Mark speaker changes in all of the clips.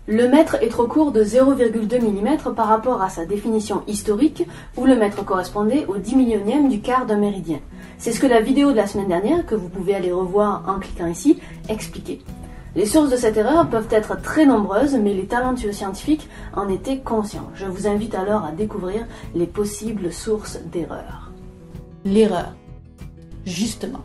Speaker 1: Le mètre est trop court de 0,2 mm par rapport à sa définition historique où le mètre correspondait au 10 millionième du quart d'un méridien. C'est ce que la vidéo de la semaine dernière, que vous pouvez aller revoir en cliquant ici, expliquait. Les sources de cette erreur peuvent être très nombreuses, mais les talentueux scientifiques en étaient conscients. Je vous invite alors à découvrir les possibles sources d'erreur. L'erreur. Justement.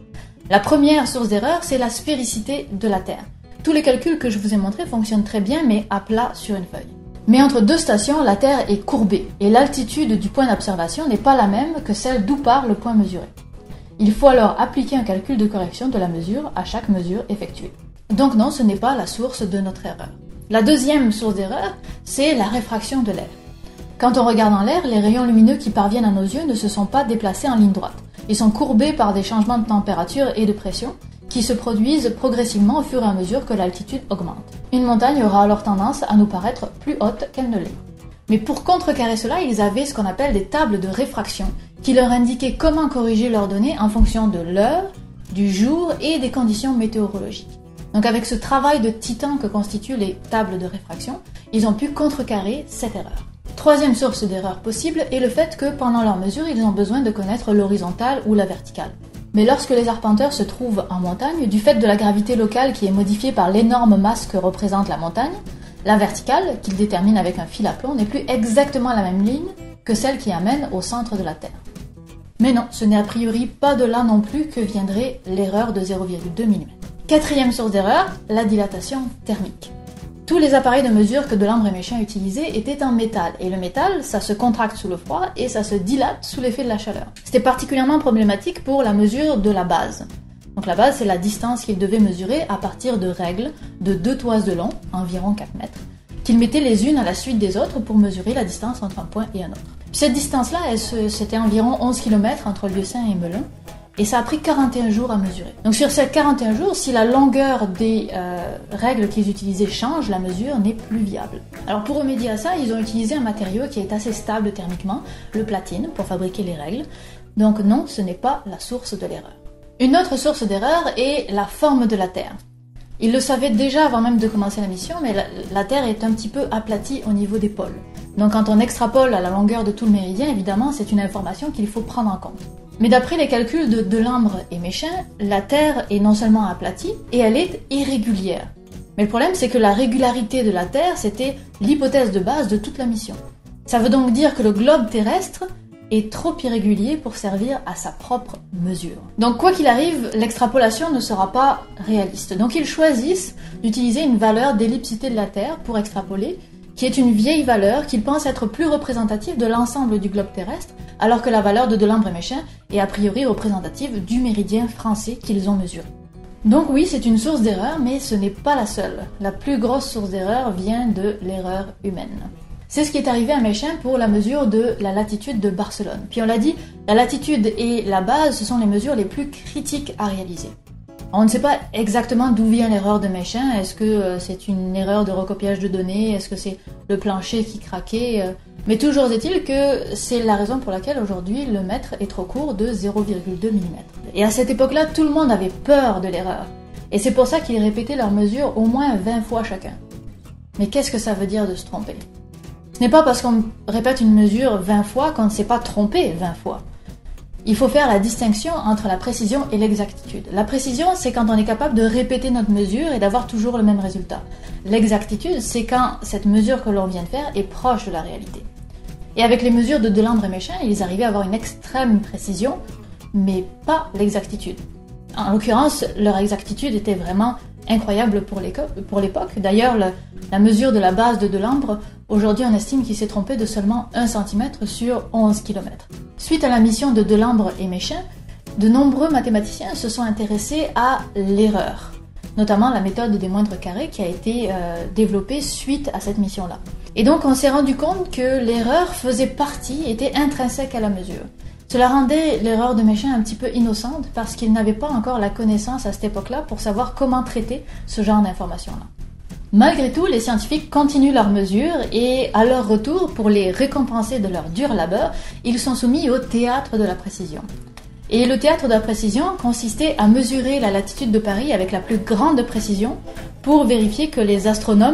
Speaker 1: La première source d'erreur, c'est la spéricité de la Terre. Tous les calculs que je vous ai montrés fonctionnent très bien, mais à plat sur une feuille. Mais entre deux stations, la Terre est courbée, et l'altitude du point d'observation n'est pas la même que celle d'où part le point mesuré. Il faut alors appliquer un calcul de correction de la mesure à chaque mesure effectuée. Donc non, ce n'est pas la source de notre erreur. La deuxième source d'erreur, c'est la réfraction de l'air. Quand on regarde dans l'air, les rayons lumineux qui parviennent à nos yeux ne se sont pas déplacés en ligne droite. Ils sont courbés par des changements de température et de pression, qui se produisent progressivement au fur et à mesure que l'altitude augmente. Une montagne aura alors tendance à nous paraître plus haute qu'elle ne l'est. Mais pour contrecarrer cela, ils avaient ce qu'on appelle des tables de réfraction, qui leur indiquaient comment corriger leurs données en fonction de l'heure, du jour et des conditions météorologiques. Donc avec ce travail de titan que constituent les tables de réfraction, ils ont pu contrecarrer cette erreur. Troisième source d'erreur possible est le fait que pendant leurs mesures, ils ont besoin de connaître l'horizontale ou la verticale. Mais lorsque les arpenteurs se trouvent en montagne, du fait de la gravité locale qui est modifiée par l'énorme masse que représente la montagne, la verticale, qu'ils déterminent avec un fil à plomb, n'est plus exactement la même ligne que celle qui amène au centre de la Terre. Mais non, ce n'est a priori pas de là non plus que viendrait l'erreur de 0,2 mm. Quatrième source d'erreur, la dilatation thermique. Tous les appareils de mesure que Delambre et Méchain utilisaient étaient en métal, et le métal, ça se contracte sous le froid et ça se dilate sous l'effet de la chaleur. C'était particulièrement problématique pour la mesure de la base. Donc la base, c'est la distance qu'ils devaient mesurer à partir de règles de 2 toises de long, environ 4 mètres, qu'ils mettaient les unes à la suite des autres pour mesurer la distance entre un point et un autre. Puis cette distance-là, c'était environ 11 km entre Lieusaint et Melun, et ça a pris 41 jours à mesurer. Donc sur ces 41 jours, si la longueur des règles qu'ils utilisaient change, la mesure n'est plus viable. Alors pour remédier à ça, ils ont utilisé un matériau qui est assez stable thermiquement, le platine, pour fabriquer les règles. Donc non, ce n'est pas la source de l'erreur. Une autre source d'erreur est la forme de la Terre. Ils le savaient déjà avant même de commencer la mission, mais la Terre est un petit peu aplatie au niveau des pôles. Donc quand on extrapole à la longueur de tout le méridien, évidemment, c'est une information qu'il faut prendre en compte. Mais d'après les calculs de Delambre et Méchain, la Terre est non seulement aplatie, et elle est irrégulière. Mais le problème, c'est que la régularité de la Terre, c'était l'hypothèse de base de toute la mission. Ça veut donc dire que le globe terrestre est trop irrégulier pour servir à sa propre mesure. Donc quoi qu'il arrive, l'extrapolation ne sera pas réaliste. Donc ils choisissent d'utiliser une valeur d'ellipsité de la Terre pour extrapoler, qui est une vieille valeur qu'ils pensent être plus représentative de l'ensemble du globe terrestre, alors que la valeur de Delambre et Méchain est a priori représentative du méridien français qu'ils ont mesuré. Donc oui, c'est une source d'erreur, mais ce n'est pas la seule. La plus grosse source d'erreur vient de l'erreur humaine. C'est ce qui est arrivé à Méchain pour la mesure de la latitude de Barcelone. Puis on l'a dit, la latitude et la base, ce sont les mesures les plus critiques à réaliser. On ne sait pas exactement d'où vient l'erreur de Méchain. Est-ce que c'est une erreur de recopiage de données? Est-ce que c'est le plancher qui craquait? Mais toujours est-il que c'est la raison pour laquelle aujourd'hui le mètre est trop court de 0,2 mm. Et à cette époque-là, tout le monde avait peur de l'erreur. Et c'est pour ça qu'ils répétaient leurs mesures au moins 20 fois chacun. Mais qu'est-ce que ça veut dire de se tromper? Ce n'est pas parce qu'on répète une mesure 20 fois qu'on ne s'est pas trompé 20 fois. Il faut faire la distinction entre la précision et l'exactitude. La précision, c'est quand on est capable de répéter notre mesure et d'avoir toujours le même résultat. L'exactitude, c'est quand cette mesure que l'on vient de faire est proche de la réalité. Et avec les mesures de Delambre et Méchain, ils arrivaient à avoir une extrême précision, mais pas l'exactitude. En l'occurrence, leur exactitude était vraiment incroyable pour l'époque. D'ailleurs, la mesure de la base de Delambre, aujourd'hui on estime qu'il s'est trompé de seulement 1 cm sur 11 km. Suite à la mission de Delambre et Méchain, de nombreux mathématiciens se sont intéressés à l'erreur, notamment la méthode des moindres carrés qui a été développée suite à cette mission-là. Et donc on s'est rendu compte que l'erreur faisait partie, était intrinsèque à la mesure. Cela rendait l'erreur de Méchain un petit peu innocente parce qu'il n'avait pas encore la connaissance à cette époque-là pour savoir comment traiter ce genre d'informations-là. Malgré tout, les scientifiques continuent leurs mesures et, à leur retour, pour les récompenser de leur dur labeur, ils sont soumis au théâtre de la précision. Et le théâtre de la précision consistait à mesurer la latitude de Paris avec la plus grande précision pour vérifier que les astronomes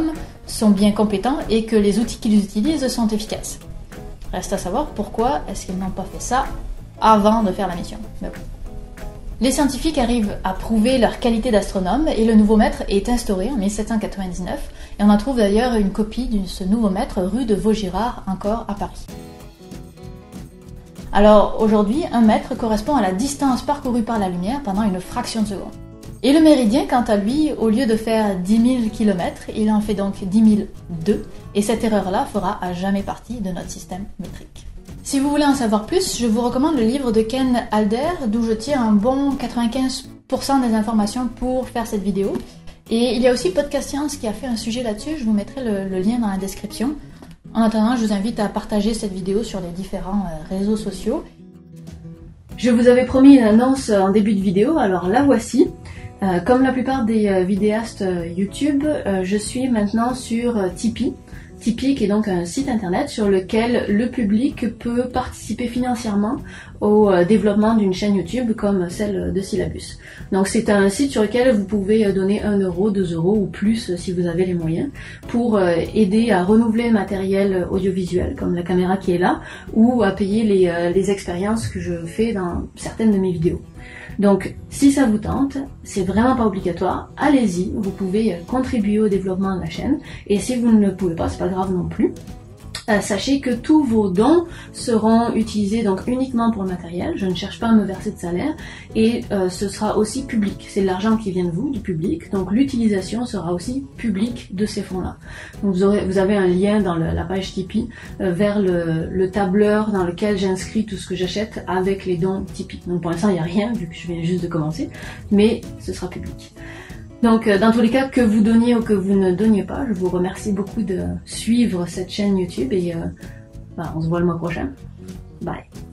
Speaker 2: sont bien compétents et que les outils qu'ils utilisent sont efficaces. Reste à savoir pourquoi est-ce qu'ils n'ont pas fait ça avant de faire la mission. Mais bon. Les scientifiques arrivent à prouver leur qualité d'astronome et le nouveau maître est instauré en 1799 et on en trouve d'ailleurs une copie de ce nouveau maître rue de Vaugirard, encore à Paris. Alors aujourd'hui, un mètre correspond à la distance parcourue par la lumière pendant une fraction de seconde. Et le méridien, quant à lui, au lieu de faire 10 000 km, il en fait donc 10 002 et cette erreur-là fera à jamais partie de notre système métrique. Si vous voulez en savoir plus, je vous recommande le livre de Ken Alder, d'où je tire un bon 95% des informations pour faire cette vidéo. Et il y a aussi Podcast Science qui a fait un sujet là-dessus, je vous mettrai le lien dans la description. En attendant, je vous invite à partager cette vidéo sur les différents réseaux sociaux.
Speaker 1: Je vous avais promis une annonce en début de vidéo, alors la voici. Comme la plupart des vidéastes YouTube, je suis maintenant sur Tipeee. Tipeee qui est donc un site internet sur lequel le public peut participer financièrement au développement d'une chaîne YouTube comme celle de Syllabus. Donc c'est un site sur lequel vous pouvez donner 1 euro, 2 euros ou plus si vous avez les moyens pour aider à renouveler le matériel audiovisuel comme la caméra qui est là ou à payer les expériences que je fais dans certaines de mes vidéos. Donc, si ça vous tente, c'est vraiment pas obligatoire, allez-y, vous pouvez contribuer au développement de la chaîne, et si vous ne le pouvez pas, c'est pas grave non plus. Sachez que tous vos dons seront utilisés donc uniquement pour le matériel, je ne cherche pas à me verser de salaire, et ce sera aussi public, c'est de l'argent qui vient de vous, du public, donc l'utilisation sera aussi publique de ces fonds-là. Donc vous avez un lien dans la page Tipeee vers le tableur dans lequel j'inscris tout ce que j'achète avec les dons Tipeee. Donc pour l'instant il n'y a rien, vu que je viens juste de commencer, mais ce sera public. Donc dans tous les cas, que vous donniez ou que vous ne donniez pas, je vous remercie beaucoup de suivre cette chaîne YouTube et on se voit le mois prochain. Bye.